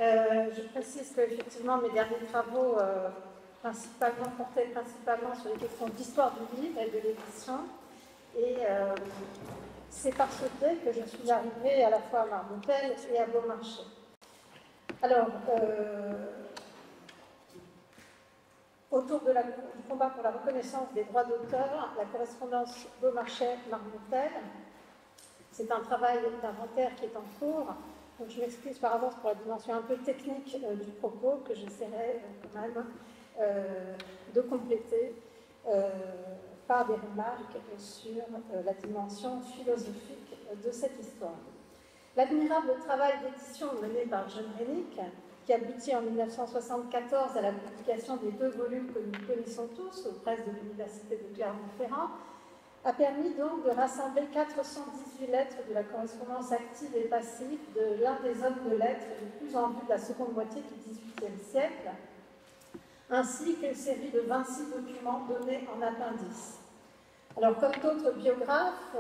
Je précise qu'effectivement, mes derniers travaux portaient principalement sur les questions d'histoire du livre et de l'édition. Et c'est par ce biais que je suis arrivée à la fois à Marmontel et à Beaumarchais. Alors, autour du combat pour la reconnaissance des droits d'auteur, la correspondance Beaumarchais-Marmontel, c'est un travail d'inventaire qui est en cours. Donc je m'excuse par avance pour la dimension un peu technique du propos que j'essaierai quand même de compléter par des remarques sur la dimension philosophique de cette histoire. L'admirable travail d'édition mené par John Rennick, qui aboutit en 1974 à la publication des 2 volumes que nous connaissons tous aux presses de l'Université de Clermont-Ferrand, a permis donc de rassembler 418 lettres de la correspondance active et passive de l'un des hommes de lettres les plus en vue de la seconde moitié du XVIIIe siècle, ainsi qu'une série de 26 documents donnés en appendice. Alors, comme d'autres biographes,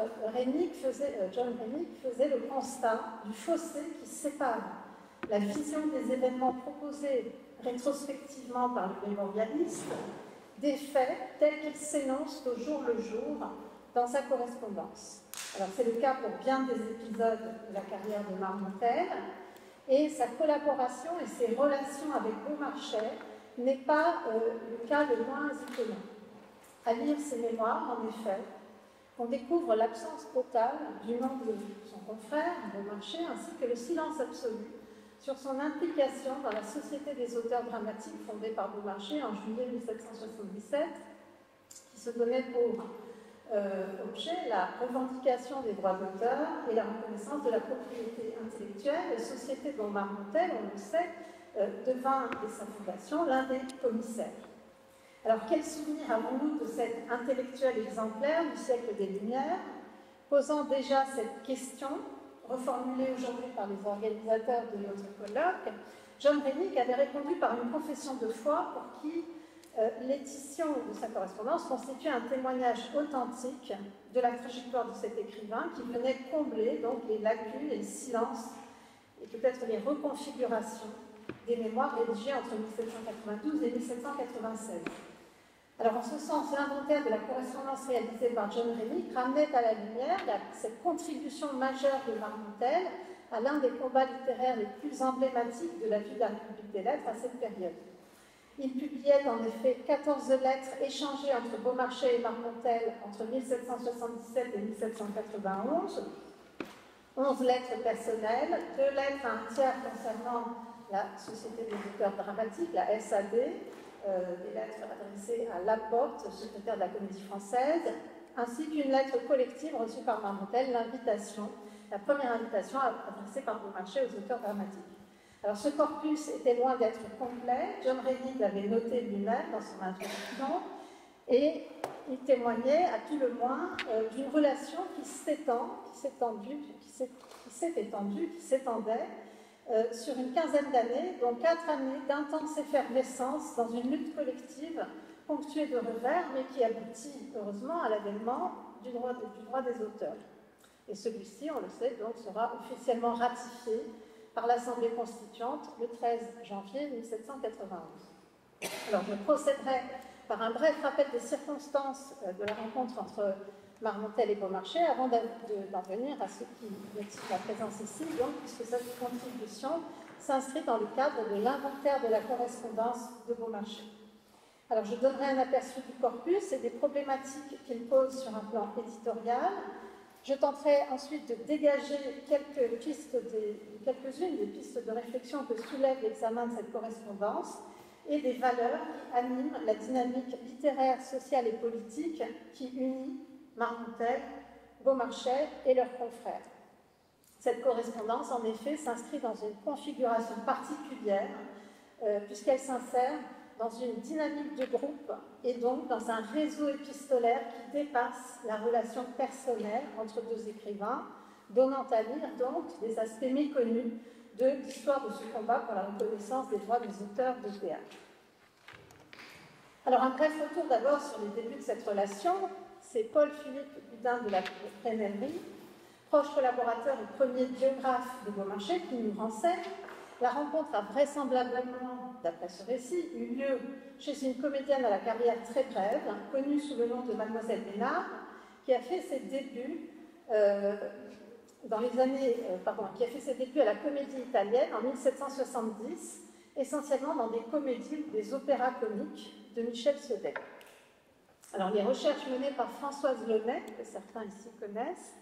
John Rennick faisait le constat du fossé qui sépare la vision des événements proposés rétrospectivement par le mémorialiste des faits tels qu'ils s'énoncent au jour le jour dans sa correspondance. Alors, c'est le cas pour bien des épisodes de la carrière de Marmontel, et sa collaboration et ses relations avec Beaumarchais n'est pas le cas le moins étonnant. À lire ses mémoires, en effet, on découvre l'absence totale du nom de son confrère, Beaumarchais, ainsi que le silence absolu sur son implication dans la Société des auteurs dramatiques fondée par Beaumarchais en juillet 1777, qui se donnait pour objet la revendication des droits d'auteur et la reconnaissance de la propriété intellectuelle, société dont Marmontel, on le sait, devint, dès sa fondation, l'un des commissaires. Alors, quel souvenir avons-nous de cet intellectuel exemplaire du siècle des Lumières, posant déjà cette question, reformulée aujourd'hui par les organisateurs de notre colloque? John Rennick avait répondu par une confession de foi pour qui l'édition de sa correspondance constitue un témoignage authentique de la trajectoire de cet écrivain qui venait combler donc les lacunes, les silences et peut-être les reconfigurations des mémoires rédigées entre 1792 et 1796. Alors, en ce sens, l'inventaire de la correspondance réalisée par John Rennick ramenait à la lumière cette contribution majeure de Marmontel à l'un des combats littéraires les plus emblématiques de la vie de la République des Lettres à cette période. Il publiait en effet 14 lettres échangées entre Beaumarchais et Marmontel entre 1777 et 1791, 11 lettres personnelles, 2 lettres à un tiers concernant la Société des auteurs dramatiques, la SAD, des lettres adressées à Laporte, secrétaire de la Comédie Française, ainsi qu'une lettre collective reçue par Marmontel, la première invitation adressée par Beaumarchais aux auteurs dramatiques. Alors, ce corpus était loin d'être complet. John Rennick l'avait noté lui-même dans son introduction, et il témoignait, à tout le moins, d'une relation qui s'étendait sur une quinzaine d'années, dont 4 années d'intense effervescence dans une lutte collective ponctuée de revers, mais qui aboutit, heureusement, à l'avènement du droit des auteurs. Et celui-ci, on le sait, donc, sera officiellement ratifié par l'Assemblée constituante le 13 janvier 1791. Alors, je procéderai par un bref rappel des circonstances de la rencontre entre Marmontel et Beaumarchais avant d'en venir à ce qui motive la présence ici, donc, puisque cette contribution s'inscrit dans le cadre de l'inventaire de la correspondance de Beaumarchais. Alors, je donnerai un aperçu du corpus et des problématiques qu'il pose sur un plan éditorial. Je tenterai ensuite de dégager quelques-unes des pistes de réflexion que soulève l'examen de cette correspondance et des valeurs qui animent la dynamique littéraire, sociale et politique qui unit Marmontel, Beaumarchais et leurs confrères. Cette correspondance, en effet, s'inscrit dans une configuration particulière puisqu'elle s'insère dans une dynamique de groupe et donc dans un réseau épistolaire qui dépasse la relation personnelle entre 2 écrivains, donnant à lire donc des aspects méconnus de l'histoire de ce combat pour la reconnaissance des droits des auteurs de théâtre. Alors, un bref retour d'abord sur les débuts de cette relation. C'est Paul-Philippe Gudin de la Fresnellerie, proche collaborateur et premier biographe de Beaumarchais, qui nous renseigne la rencontre a vraisemblablement, d'après ce récit, eu lieu chez une comédienne à la carrière très brève, connue sous le nom de Mademoiselle Bénard, qui a fait ses débuts qui a fait ses débuts à la Comédie Italienne en 1770, essentiellement dans des comédies ou des opéras comiques de Michel Saudet. Alors, les recherches menées par Françoise Launay, que certains ici connaissent,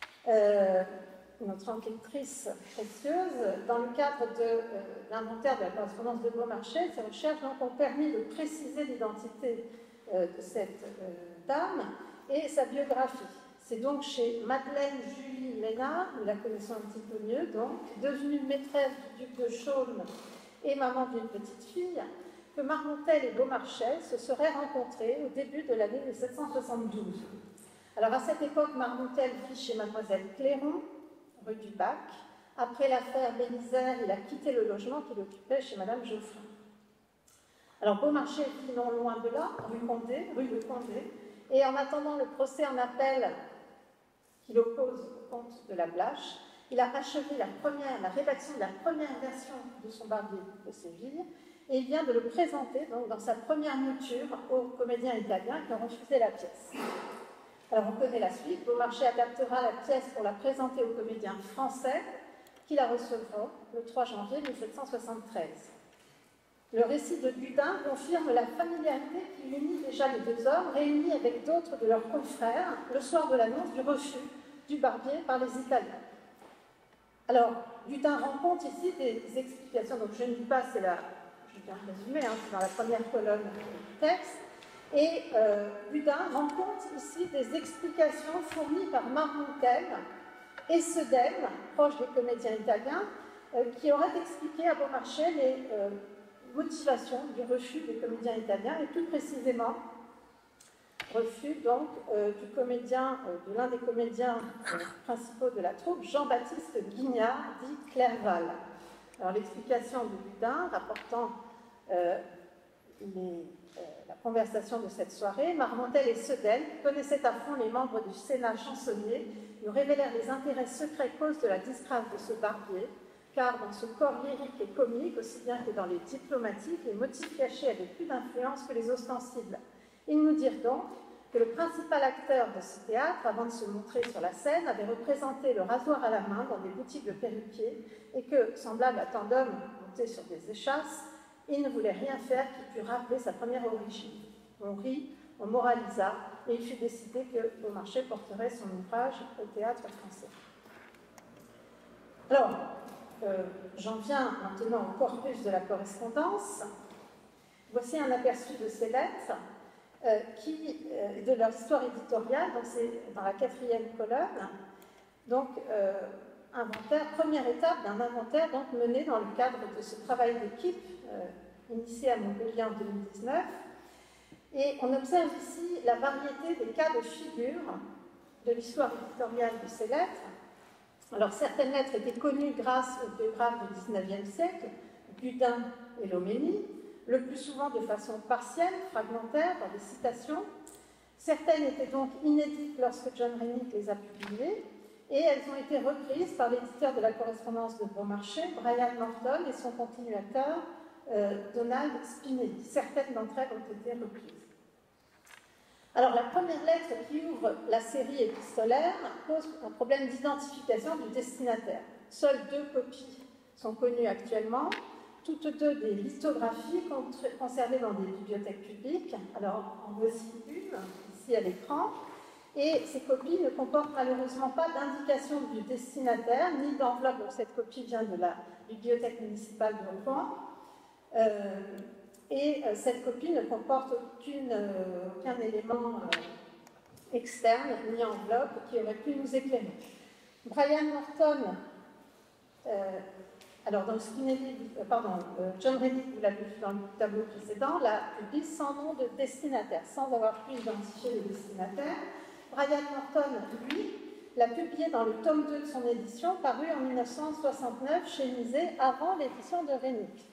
notre enquêtrice précieuse, dans le cadre de l'inventaire de la correspondance de Beaumarchais, ces recherches donc, ont permis de préciser l'identité de cette dame et sa biographie. C'est donc chez Madeleine Julie Ménard, nous la connaissons un petit peu mieux, donc, devenue maîtresse du duc de Chaulnes et maman d'une petite fille, que Marmontel et Beaumarchais se seraient rencontrés au début de l'année 1772. Alors à cette époque, Marmontel vit chez Mademoiselle Clairon, rue du Bac. Après l'affaire Bélisaire, il a quitté le logement qu'il occupait chez Madame Geoffrin. Alors Beaumarchais vit non loin de là, rue de Condé, et en attendant le procès en appel qu'il oppose au comte de la Blache, il a achevé la rédaction de la première version de son Barbier de Séville, et il vient de le présenter donc, dans sa première mouture aux comédiens italiens qui ont refusé la pièce. Alors on connaît la suite. Beaumarchais adaptera la pièce pour la présenter aux comédiens français qui la recevront le 3 janvier 1773. Le récit de Gudin confirme la familiarité qui unit déjà les deux hommes, réunis avec d'autres de leurs confrères, le soir de l'annonce du refus du Barbier par les Italiens. Alors, Gudin rencontre ici des explications, donc je ne dis pas, je viens de résumer, c'est dans la première colonne du texte, et Gudin rencontre ici des explications fournies par Marmontel et Seudel, proche des comédiens italiens, qui auraient expliqué à Beaumarchais les motivations du refus des comédiens italiens, et plus précisément, refus donc de l'un des comédiens principaux de la troupe, Jean-Baptiste Guignard, dit Clerval. Alors l'explication de Gudin rapportant la conversation de cette soirée, Marmontel et Seudel connaissaient à fond les membres du Sénat chansonnier, nous révélèrent les intérêts secrets causes de la disgrâce de ce Barbier, car dans ce corps lyrique et comique, aussi bien que dans les diplomatiques, les motifs cachés avaient plus d'influence que les ostensibles. Ils nous dirent donc que le principal acteur de ce théâtre, avant de se montrer sur la scène, avait représenté le rasoir à la main dans des boutiques de perruquiers et que, semblable à tant d'hommes montés sur des échasses, il ne voulait rien faire qui pût rappeler sa première origine. On rit, on moralisa, et il fut décidé que Beaumarchais porterait son ouvrage au théâtre français. Alors, j'en viens maintenant au corpus de la correspondance. Voici un aperçu de ces lettres, de leur histoire éditoriale, donc c'est dans la 4e colonne. Donc, première étape d'un inventaire donc, mené dans le cadre de ce travail d'équipe initié à Montpellier en 2019. Et on observe ici la variété des cas de figure de l'histoire éditoriale de ces lettres. Alors, certaines lettres étaient connues grâce aux biographes du XIXe siècle, Gudin et Loménie, le plus souvent de façon partielle, fragmentaire, dans des citations. Certaines étaient donc inédites lorsque John Rennick les a publiées, et elles ont été reprises par l'éditeur de la correspondance de Beaumarchais, Brian Morton, et son continuateur, Donald Spinelli. Certaines d'entre elles ont été reprises. Alors, la première lettre qui ouvre la série épistolaire pose un problème d'identification du destinataire. Seules 2 copies sont connues actuellement, toutes 2 des lithographies conservées dans des bibliothèques publiques. Alors, en voici une, ici à l'écran. Et ces copies ne comportent malheureusement pas d'indication du destinataire, ni d'enveloppe. Donc, cette copie vient de la bibliothèque municipale de Rouen. Et cette copie ne comporte aucun élément externe, ni enveloppe, qui aurait pu nous éclairer. Brian Morton, John Rennick, vous l'avez vu dans le tableau précédent, l'a publié sans nom de destinataire, sans avoir pu identifier le destinataire. Brian Morton, lui, l'a publié dans le tome 2 de son édition, paru en 1969 chez Misé, avant l'édition de Rennick.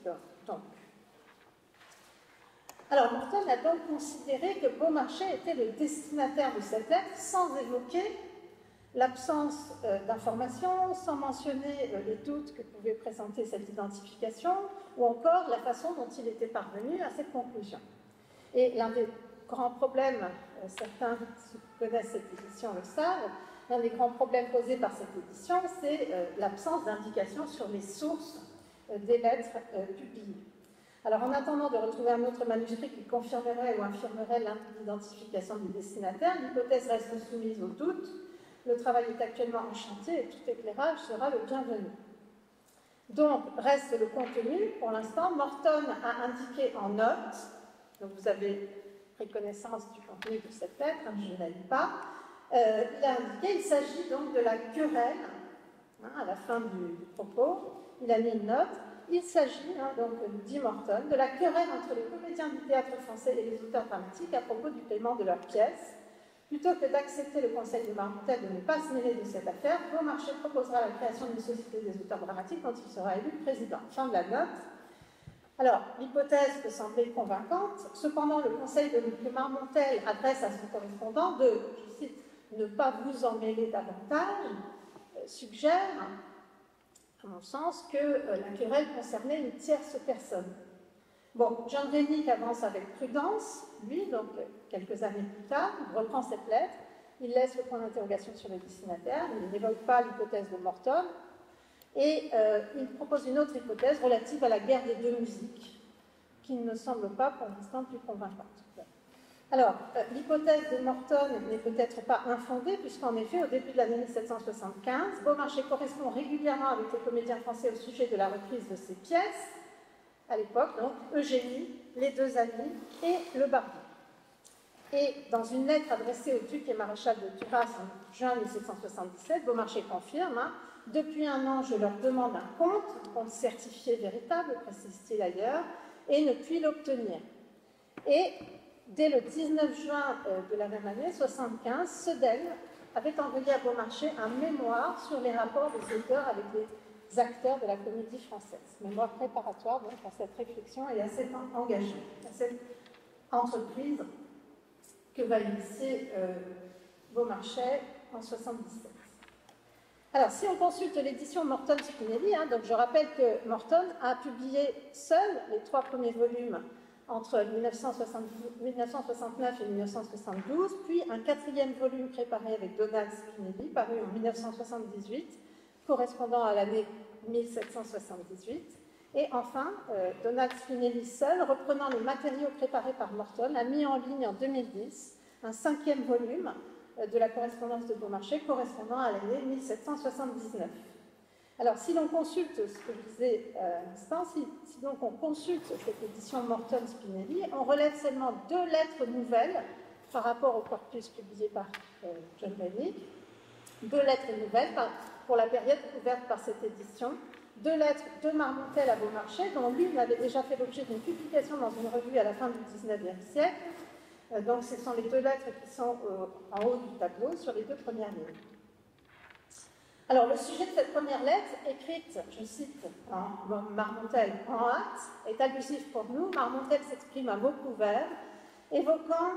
Alors, Morton a donc considéré que Beaumarchais était le destinataire de cette lettre sans évoquer l'absence d'informations, sans mentionner les doutes que pouvait présenter cette identification, ou encore la façon dont il était parvenu à cette conclusion. Et l'un des grands problèmes, certains qui connaissent cette édition le savent, l'un des grands problèmes posés par cette édition, c'est l'absence d'indication sur les sources des lettres publiées. Alors, en attendant de retrouver un autre manuscrit qui confirmerait ou infirmerait l'identification du destinataire, l'hypothèse reste soumise au doute. Le travail est actuellement en chantier et tout éclairage sera le bienvenu. Donc, reste le contenu. Pour l'instant, Morton a indiqué en note, donc vous avez pris connaissance du contenu de cette lettre, hein, je ne la lis pas, il a indiqué qu'il s'agit donc de la querelle, hein, à la fin du propos, il a mis une note. Il s'agit, hein, donc, dit Morton, de la querelle entre les comédiens du théâtre français et les auteurs dramatiques à propos du paiement de leurs pièces. Plutôt que d'accepter le conseil de Marmontel de ne pas se mêler de cette affaire, Beaumarchais proposera la création d'une société des auteurs dramatiques dont il sera élu président. Fin de la note. Alors, l'hypothèse peut sembler convaincante, cependant, le conseil que Marmontel adresse à son correspondant de, je cite, ne pas vous en mêler davantage, suggère, à mon sens, que la querelle concernait une tierce personne. Bon, John Rennick avance avec prudence, lui, donc quelques années plus tard, il reprend cette lettre, il laisse le point d'interrogation sur le destinataire, il n'évoque pas l'hypothèse de Morton, et il propose une autre hypothèse relative à la guerre des deux musiques, qui ne semble pas pour l'instant plus convaincante. Alors, l'hypothèse de Morton n'est peut-être pas infondée, puisqu'en effet, au début de l'année 1775, Beaumarchais correspond régulièrement avec les comédiens français au sujet de la reprise de ses pièces, à l'époque, donc, Eugénie, les deux amis et le barbier. Et dans une lettre adressée au duc et maréchal de Duras en juin 1777, Beaumarchais confirme, hein, « Depuis un an, je leur demande un compte certifié véritable, précise-t-il ailleurs, et ne puis l'obtenir. » Et dès le 19 juin de la même année, 75, Seudel avait envoyé à Beaumarchais un mémoire sur les rapports des auteurs avec les acteurs de la comédie française. Mémoire préparatoire donc à cette réflexion et à cet engagement, à cette entreprise que va initier Beaumarchais en 1977. Alors, si on consulte l'édition Morton-Spinelli, hein, donc je rappelle que Morton a publié seul les 3 premiers volumes entre 1969 et 1972, puis un 4e volume préparé avec Donald Spinelli, paru en 1978, correspondant à l'année 1778. Et enfin, Donald Spinelli seul, reprenant les matériaux préparés par Morton, a mis en ligne en 2010 un 5e volume de la correspondance de Beaumarchais, correspondant à l'année 1779. Alors, si l'on consulte ce que je disais à l'instant, si donc on consulte cette édition Morton-Spinelli, on relève seulement 2 lettres nouvelles par rapport au corpus publié par John Rennick, 2 lettres nouvelles pour la période couverte par cette édition, 2 lettres de Marmontel à Beaumarchais, dont l'une avait déjà fait l'objet d'une publication dans une revue à la fin du XIXe siècle. Donc, ce sont les 2 lettres qui sont en haut du tableau, sur les 2 premières lignes. Alors, le sujet de cette première lettre, écrite, je cite, Marmontel en hâte, est allusif pour nous. Marmontel s'exprime à mots couverts, évoquant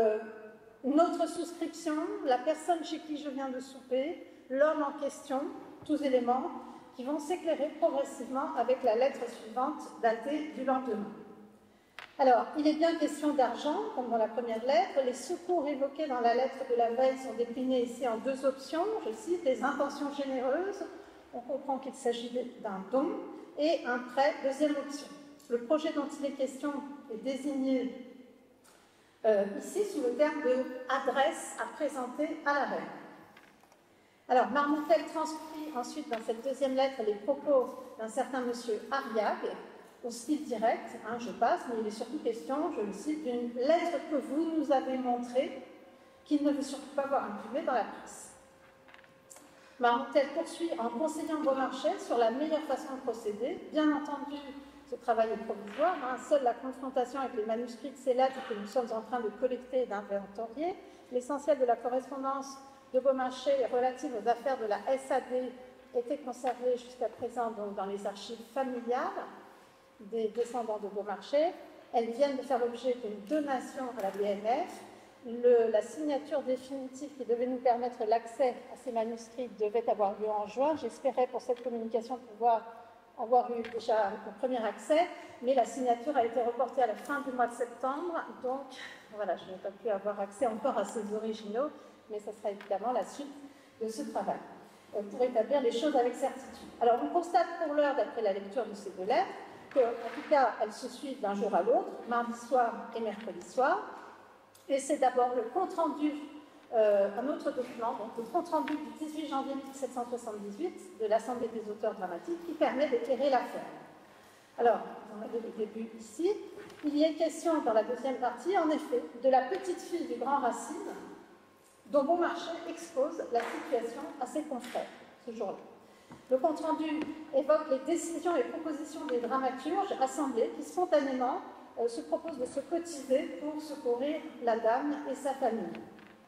notre souscription, la personne chez qui je viens de souper, l'homme en question, tous éléments qui vont s'éclairer progressivement avec la lettre suivante, datée du lendemain. Alors, il est bien question d'argent, comme dans la première lettre. Les secours évoqués dans la lettre de la veille sont déclinés ici en 2 options. Je cite, les intentions généreuses, on comprend qu'il s'agit d'un don, et un prêt, 2e option. Le projet dont il est question est désigné ici sous le terme de adresse à présenter à la reine. Alors, Marmontel transcrit ensuite dans cette 2e lettre les propos d'un certain monsieur Ariag, au style direct, hein, je passe, mais il est surtout question, je le cite, d'une lettre que vous nous avez montrée, qu'il ne veut surtout pas voir imprimée dans la presse. Marmontel poursuit en conseillant Beaumarchais sur la meilleure façon de procéder. Bien entendu, ce travail est provisoire, hein, seule la confrontation avec les manuscrits de ces lettres que nous sommes en train de collecter et d'inventorier, l'essentiel de la correspondance de Beaumarchais relative aux affaires de la SAD était conservé jusqu'à présent donc, dans les archives familiales des descendants de Beaumarchais. Elles viennent de faire l'objet d'une donation à la BNF la signature définitive qui devait nous permettre l'accès à ces manuscrits devait avoir lieu en juin. J'espérais pour cette communication pouvoir avoir eu déjà un premier accès, mais la signature a été reportée à la fin du mois de septembre, donc voilà, je n'ai pas pu avoir accès encore à ces originaux, mais ça sera évidemment la suite de ce travail, pour établir les choses avec certitude. Alors on constate pour l'heure, d'après la lecture de ces deux lettres, qu'en tout cas elles se suivent d'un jour à l'autre, mardi soir et mercredi soir, et c'est d'abord le compte-rendu, un autre document, donc le compte-rendu du 18 janvier 1778 de l'Assemblée des auteurs dramatiques qui permet d'éclairer l'affaire. Alors, on a vu le début ici, il y est question dans la deuxième partie, en effet, de la petite fille du grand Racine, dont Beaumarchais expose la situation à ses confrères ce jour-là. Le compte-rendu évoque les décisions et propositions des dramaturges assemblés qui spontanément se proposent de se cotiser pour secourir la dame et sa famille.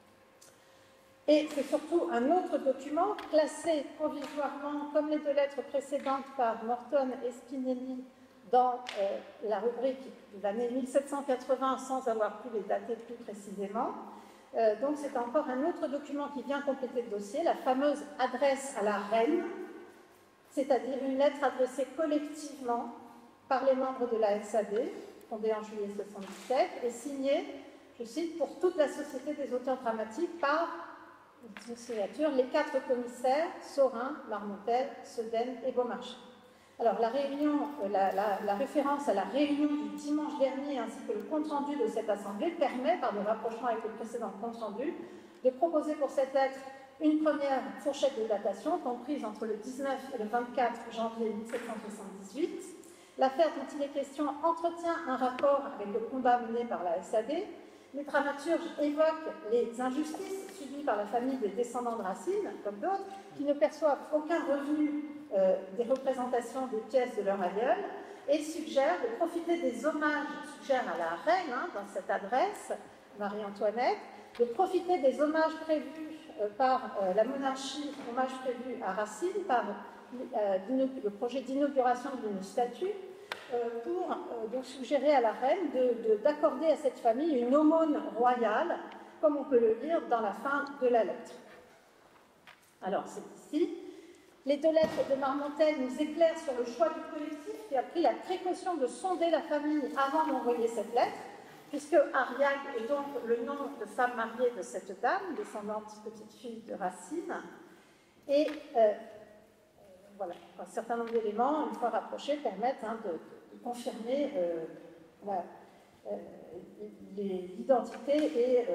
Et c'est surtout un autre document classé provisoirement, comme les deux lettres précédentes, par Morton et Spinelli dans la rubrique de l'année 1780 sans avoir pu les dater plus précisément. Donc c'est encore un autre document qui vient compléter le dossier, la fameuse adresse à la reine, c'est-à-dire une lettre adressée collectivement par les membres de la SAD, fondée en juillet 1977, et signée, je cite, pour toute la Société des auteurs dramatiques par une signature, les 4 commissaires, Saurin, Marmontel, Sedaine et Beaumarchais. Alors la référence à la réunion du dimanche dernier ainsi que le compte-rendu de cette assemblée permet, par le rapprochement avec le précédent compte-rendu, de proposer pour cette lettre une première fourchette de datation comprise entre le 19 et le 24 janvier 1778. L'affaire dont il est question entretient un rapport avec le combat mené par la SAD. Les dramaturges évoquent les injustices subies par la famille des descendants de Racine, comme d'autres, qui ne perçoivent aucun revenu des représentations des pièces de leur aïeul, et suggèrent de profiter des hommages, suggèrent à la reine, dans cette adresse, Marie-Antoinette, de profiter des hommages prévus par la monarchie, hommages prévus à Racine, par le projet d'inauguration d'une statue, pour donc suggérer à la reine d'accorder à cette famille une aumône royale, comme on peut le lire dans la fin de la lettre. Alors, c'est ici. Les deux lettres de Marmontel nous éclairent sur le choix du collectif qui a pris la précaution de sonder la famille avant d'envoyer cette lettre, puisque Ariag est donc le nom de femme mariée de cette dame, descendante petite fille de Racine, et voilà, un certain nombre d'éléments, une fois rapprochés, permettent de confirmer l'identité et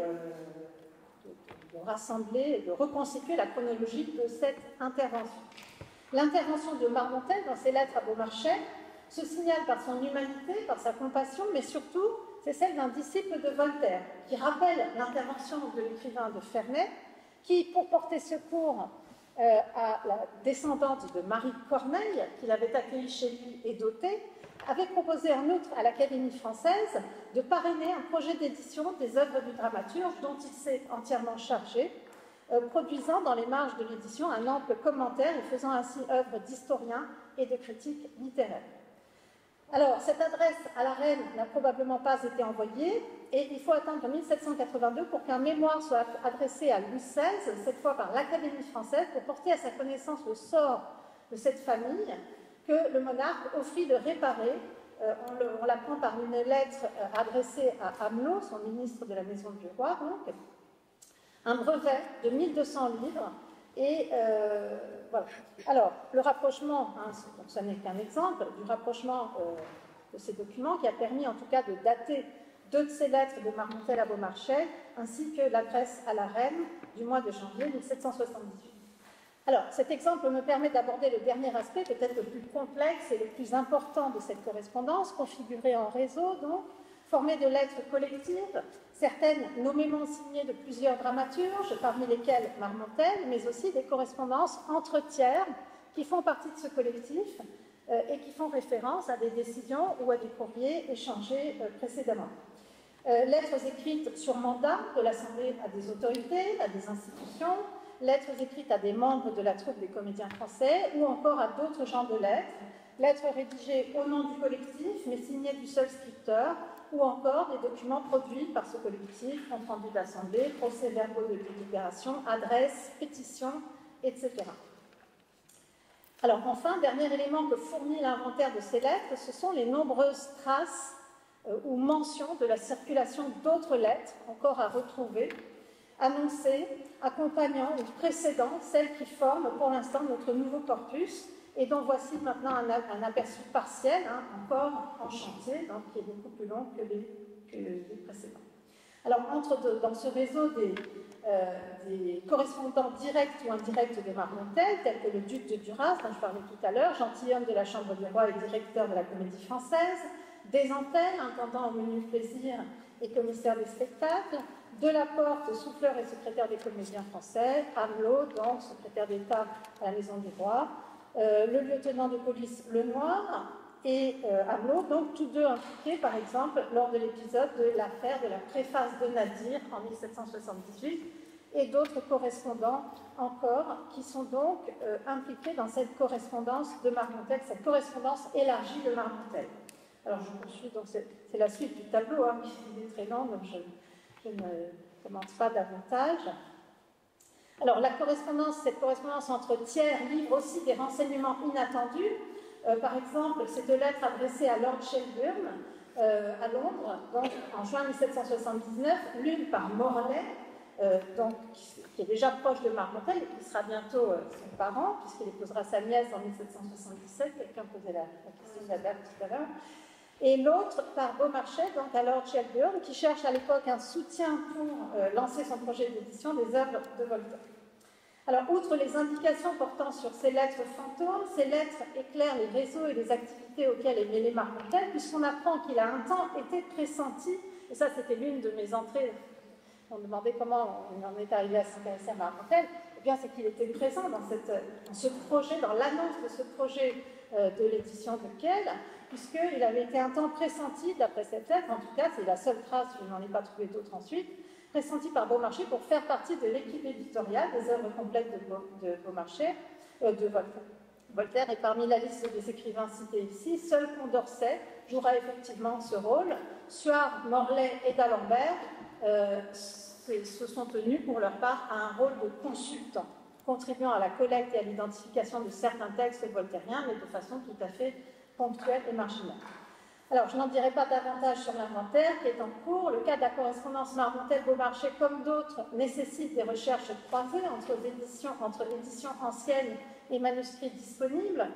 de rassembler, de reconstituer la chronologie de cette intervention. L'intervention de Marmontel dans ses lettres à Beaumarchais se signale par son humanité, par sa compassion, mais surtout, c'est celle d'un disciple de Voltaire, qui rappelle l'intervention de l'écrivain de Ferney, qui, pour porter secours à la descendante de Marie Corneille, qu'il avait accueillie chez lui et dotée, avait proposé en outre à l'Académie française de parrainer un projet d'édition des œuvres du dramaturge dont il s'est entièrement chargé, produisant dans les marges de l'édition un ample commentaire et faisant ainsi œuvre d'historien et de critique littéraire. Alors, cette adresse à la reine n'a probablement pas été envoyée et il faut attendre 1782 pour qu'un mémoire soit adressé à Louis XVI, cette fois par l'Académie française, pour porter à sa connaissance le sort de cette famille que le monarque offrit de réparer. On l'apprend par une lettre adressée à Amelot, son ministre de la Maison du Roi, donc, un brevet de 1200 livres. Et voilà. Alors, le rapprochement, ce n'est qu'un exemple du rapprochement de ces documents qui a permis en tout cas de dater 2 de ces lettres de Marmontel à Beaumarchais, ainsi que l'adresse à la reine du mois de janvier 1778. Alors, cet exemple me permet d'aborder le dernier aspect, peut-être le plus complexe et le plus important de cette correspondance, configurée en réseau, donc, formée de lettres collectives, certaines nommément signées de plusieurs dramaturges, parmi lesquels Marmontel, mais aussi des correspondances entre tiers qui font partie de ce collectif et qui font référence à des décisions ou à des courriers échangés précédemment. Lettres écrites sur mandat de l'Assemblée à des autorités, à des institutions, lettres écrites à des membres de la troupe des comédiens français ou encore à d'autres genres de lettres, lettres rédigées au nom du collectif mais signées du seul scripteur, ou encore des documents produits par ce collectif, compte rendu d'assemblée, procès-verbaux de délibération, adresses, pétitions, etc. Alors enfin, dernier élément que fournit l'inventaire de ces lettres, ce sont les nombreuses traces ou mentions de la circulation d'autres lettres encore à retrouver, annoncées, accompagnant ou précédant celles qui forment pour l'instant notre nouveau corpus et dont voici maintenant un aperçu partiel, encore en chantier, donc qui est beaucoup plus long que les précédents. Alors, dans ce réseau des correspondants directs ou indirects de Marmontel, tels que le duc de Duras, dont je parlais tout à l'heure, gentilhomme de la Chambre du Roi et directeur de la Comédie Française, Desantel, intendant au menu plaisir et commissaire des spectacles, Delaporte, souffleur et secrétaire des comédiens français, Amelot, donc secrétaire d'État à la Maison du Roi, le lieutenant de police Lenoir et Amelot, donc tous deux impliqués, par exemple, lors de l'épisode de l'affaire de la préface de Nadir en 1778, et d'autres correspondants encore qui sont donc impliqués dans cette correspondance de Marmontel, cette correspondance élargie de Marmontel. Alors je poursuis, donc c'est la suite du tableau, qui est très long, donc je ne commence pas davantage. Alors cette correspondance entre tiers livre aussi des renseignements inattendus. Par exemple, ces deux lettres adressées à Lord Shelburne à Londres, donc en juin 1779, l'une par Morlaix, qui est déjà proche de Marmontel et qui sera bientôt son parent, puisqu'il épousera sa nièce en 1777. Quelqu'un posait la question de la date tout à l'heure. Et l'autre par Beaumarchais, donc à Lord Shelburne, qui cherche à l'époque un soutien pour lancer son projet d'édition des œuvres de Voltaire. Alors, outre les indications portant sur ces lettres fantômes, ces lettres éclairent les réseaux et les activités auxquelles est mêlé Marmontel, puisqu'on apprend qu'il a un temps été pressenti, et ça c'était l'une de mes entrées, on me demandait comment on en est arrivé à s'intéresser à Marmontel, eh bien c'est qu'il était présent dans ce projet, dans l'annonce de ce projet de l'édition de Kehl, puisqu'il avait été un temps pressenti, d'après cette lettre, en tout cas c'est la seule trace, je n'en ai pas trouvé d'autres ensuite, pressenti par Beaumarchais pour faire partie de l'équipe éditoriale des œuvres complètes de Beaumarchais, de Voltaire. Voltaire est parmi la liste des écrivains cités ici. Seul Condorcet jouera effectivement ce rôle. Suard, Morlaix et d'Alembert se sont tenus pour leur part à un rôle de consultants, contribuant à la collecte et à l'identification de certains textes voltairiens, mais de façon tout à fait ponctuelle et marginale. Alors, je n'en dirai pas davantage sur l'inventaire qui est en cours. Le cas de la correspondance Marmontel-Beaumarchais, comme d'autres, nécessite des recherches croisées entre éditions anciennes et manuscrits disponibles,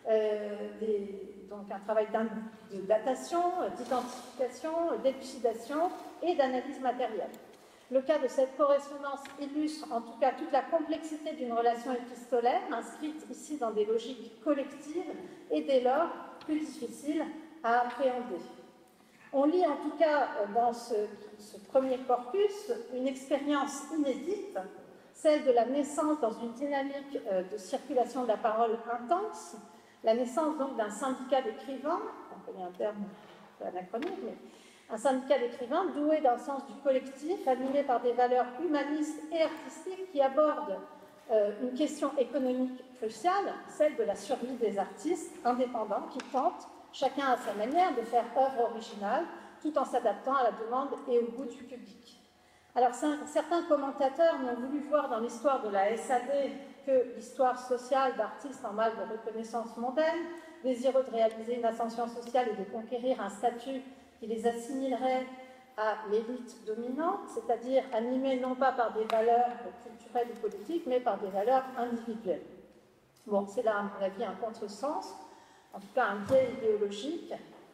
donc un travail de datation, d'identification, d'élucidation et d'analyse matérielle. Le cas de cette correspondance illustre en tout cas toute la complexité d'une relation épistolaire, inscrite ici dans des logiques collectives et dès lors plus difficiles à appréhender. On lit en tout cas dans ce premier corpus une expérience inédite, celle de la naissance dans une dynamique de circulation de la parole intense, la naissance donc d'un syndicat d'écrivains, on connaît un terme un peu anachronique, mais un syndicat d'écrivains doué d'un sens du collectif, animé par des valeurs humanistes et artistiques qui abordent une question économique cruciale, celle de la survie des artistes indépendants qui tentent chacun à sa manière de faire œuvre originale, tout en s'adaptant à la demande et au goût du public. Alors, certains commentateurs n'ont voulu voir dans l'histoire de la SAD que l'histoire sociale d'artistes en mal de reconnaissance mondaine, désireux de réaliser une ascension sociale et de conquérir un statut qui les assimilerait à l'élite dominante, c'est-à-dire animée non pas par des valeurs culturelles ou politiques, mais par des valeurs individuelles. Bon, c'est là, à mon avis, un contresens, en tout cas un biais idéologique.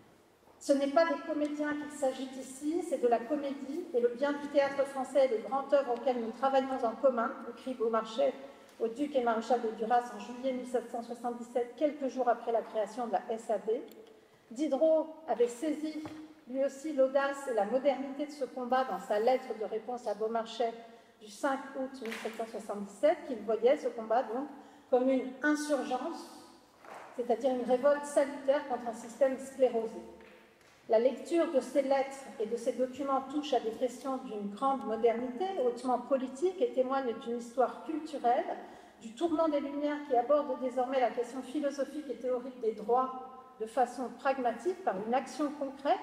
Ce n'est pas des comédiens qu'il s'agit ici, c'est de la comédie, et le bien du théâtre français est le grand œuvre auquel nous travaillons en commun, écrit Beaumarchais au duc et maréchal de Duras en juillet 1777, quelques jours après la création de la SAD. Diderot avait saisi lui aussi l'audace et la modernité de ce combat dans sa lettre de réponse à Beaumarchais du 5 août 1777, qu'il voyait ce combat donc comme une insurgence, c'est-à-dire une révolte salutaire contre un système sclérosé. La lecture de ces lettres et de ces documents touche à des questions d'une grande modernité, hautement politique, et témoigne d'une histoire culturelle, du tournant des Lumières qui aborde désormais la question philosophique et théorique des droits de façon pragmatique, par une action concrète,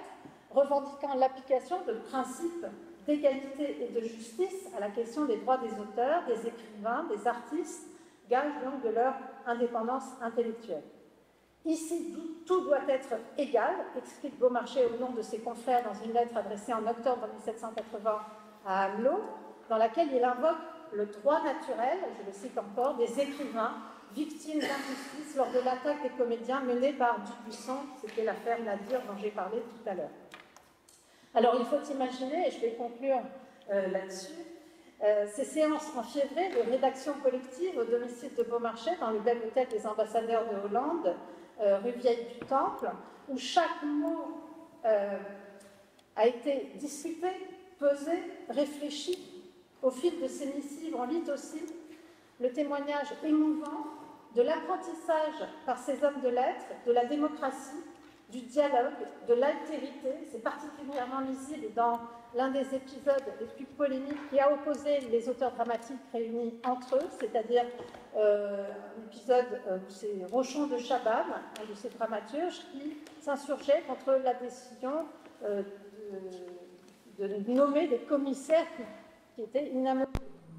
revendiquant l'application de principes d'égalité et de justice à la question des droits des auteurs, des écrivains, des artistes, gage donc de leur indépendance intellectuelle. Ici, tout doit être égal, explique Beaumarchais au nom de ses confrères dans une lettre adressée en octobre 1780 à Amelot, dans laquelle il invoque le droit naturel, je le cite encore, des écrivains victimes d'injustice lors de l'attaque des comédiens menée par Dubuisson, c'était l'affaire Nadir dont j'ai parlé tout à l'heure. Alors il faut imaginer, et je vais conclure là-dessus, ces séances en février de rédaction collective au domicile de Beaumarchais, dans le bel hôtel des ambassadeurs de Hollande, rue Vieille du Temple, où chaque mot a été discuté, pesé, réfléchi. Au fil de ces missives, on lit aussi le témoignage émouvant de l'apprentissage par ces hommes de lettres, de la démocratie, du dialogue, de l'altérité. C'est particulièrement lisible dans l'un des épisodes les plus polémiques qui a opposé les auteurs dramatiques réunis entre eux, c'est-à-dire un épisode où c'est Rochon de Chabannes, un de ces dramaturges, qui s'insurgeait contre la décision de nommer des commissaires qui étaient inamovibles.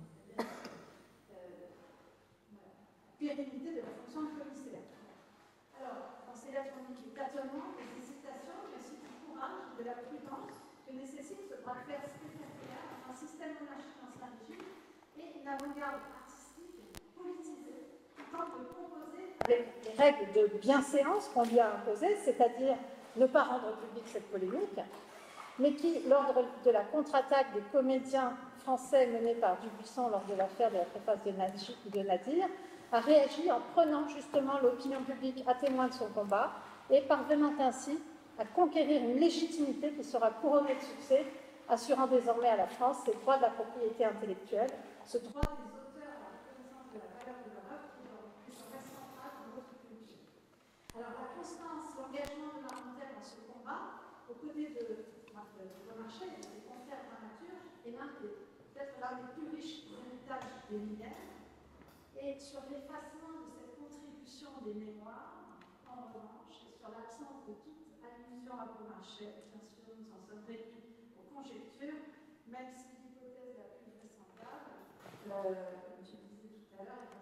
Pérennité de la fonction de commissaire. Alors, dans ces lettres, on dit du tâtonnement, des hésitations, mais aussi du courage, de la prudence que nécessite ce bras de fer spectaculaire, un système monarchique dans sa régime et une avant-garde artistique politisée qui tente de composer avec les règles de bienséance qu'on lui a imposées, c'est-à-dire ne pas rendre publique cette polémique, mais qui, lors de la contre-attaque des comédiens français menée par Dubuisson lors de l'affaire de la préface de Nadir, a réagi en prenant justement l'opinion publique à témoin de son combat et parvenant ainsi à conquérir une légitimité qui sera couronnée de succès, assurant désormais à la France ses droits de la propriété intellectuelle, ce droit des auteurs à la reconnaissance de la valeur de leur œuvre qui reste central dans notre culture. Alors la constance, l'engagement de Marmontel dans ce combat, aux côtés de Beaumarchais et des confrères dramaturges, est peut-être l'un des plus riches héritages des Lumières. Et sur l'effacement de cette contribution des mémoires, en revanche, et sur l'absence de toute allusion à Beaumarchais, bien sûr, nous en sommes réduits aux conjectures, même si l'hypothèse la plus vraisemblable, comme je le disais tout à l'heure,